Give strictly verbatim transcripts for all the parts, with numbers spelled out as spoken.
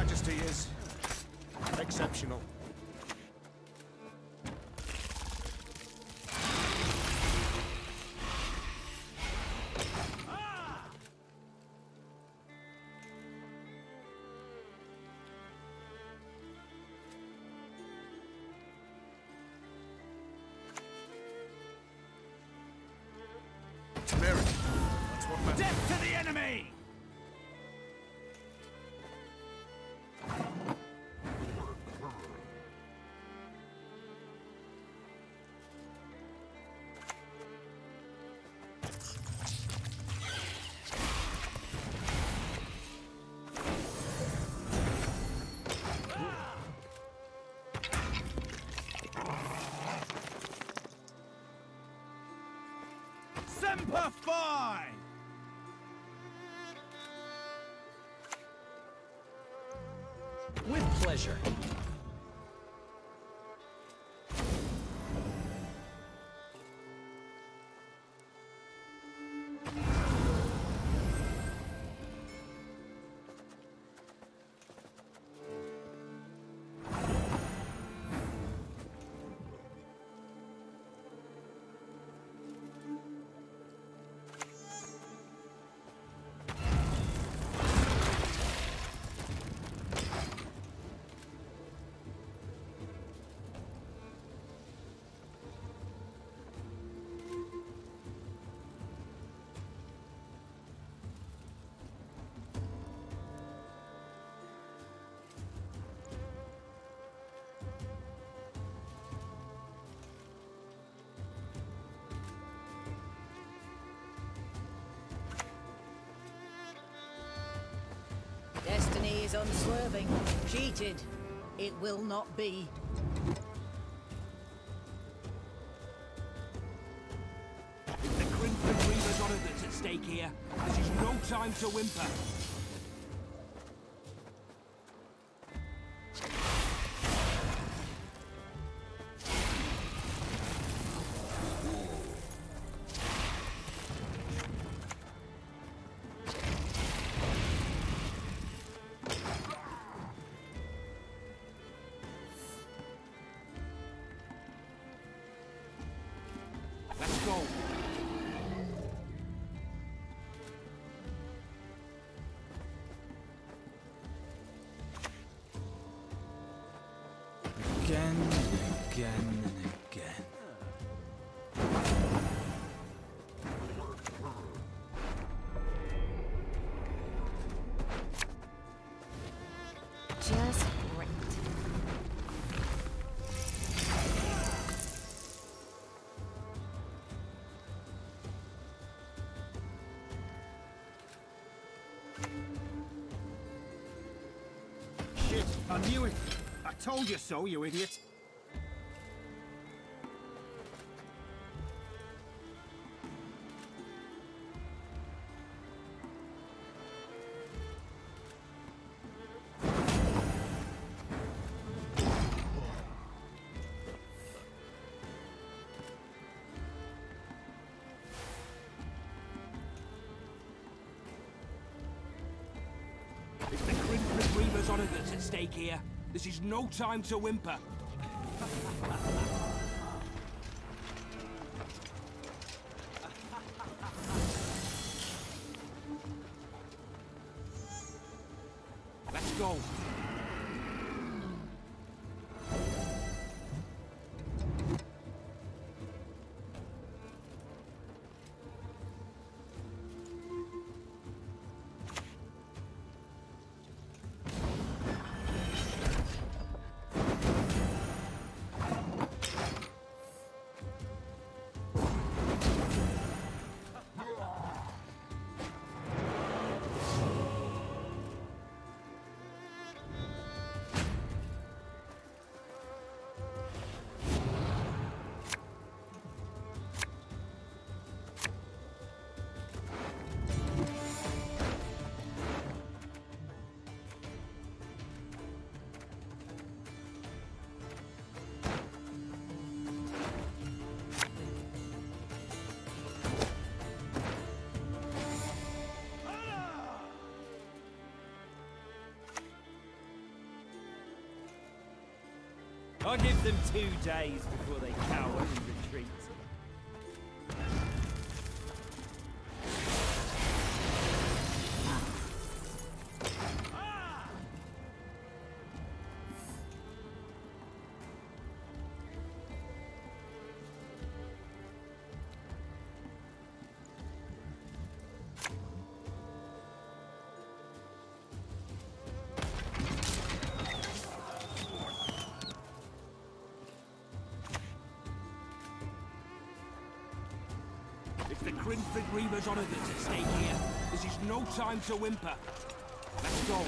Majesty is exceptional. Death to the enemy! Semper Fi! With pleasure. Destiny is unswerving. Cheated. It will not be. It's the Crimson Reaper's honor that's at stake here. This is no time to whimper. Let's go. Again and again and again. Just great. Shit, I knew it. I told you so, you idiot. It's the Crimson Reaper's honor that's at stake here. This is no time to whimper. Let's go. I'll give them two days before they cower and retreat. If the Crimson Reaver's honour that's at stake here, this is no time to whimper. Let's go.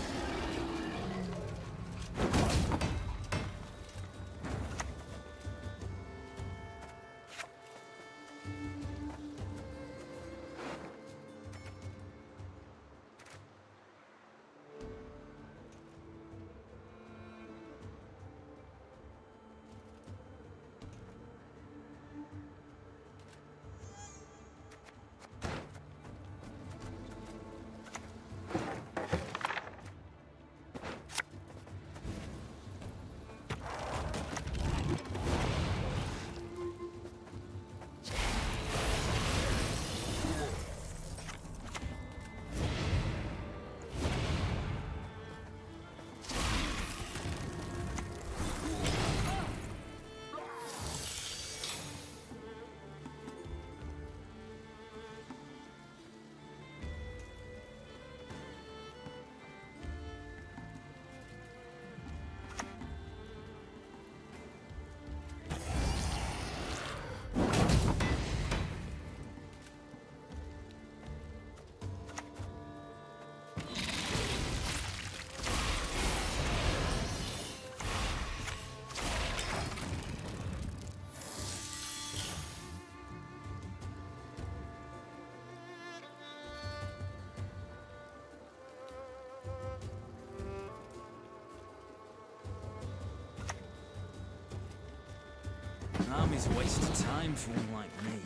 An army's a waste of time for one like me.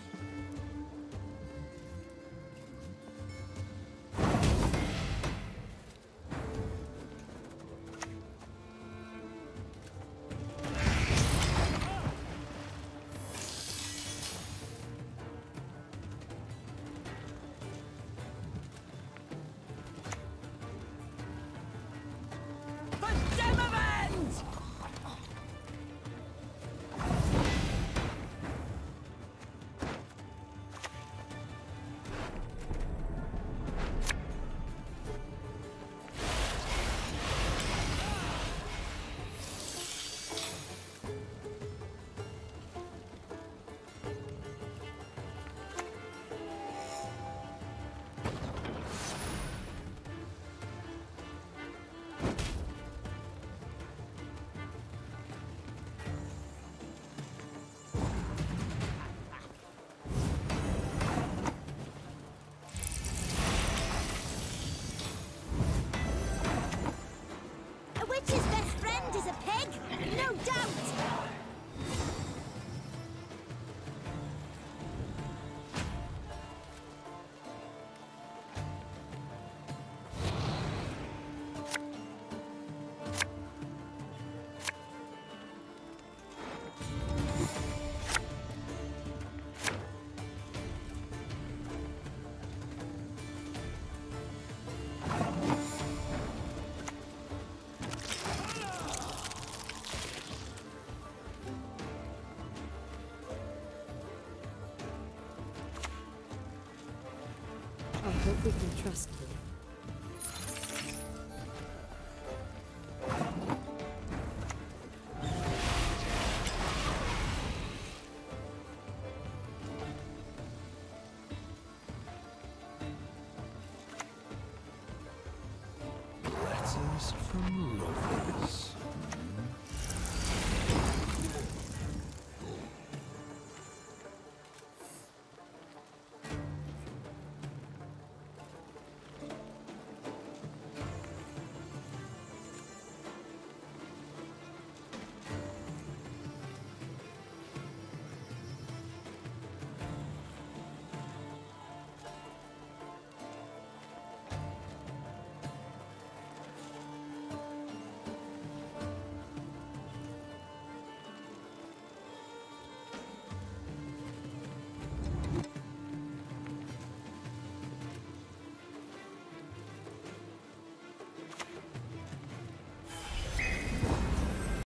I hope we can trust you. Letters from lovers.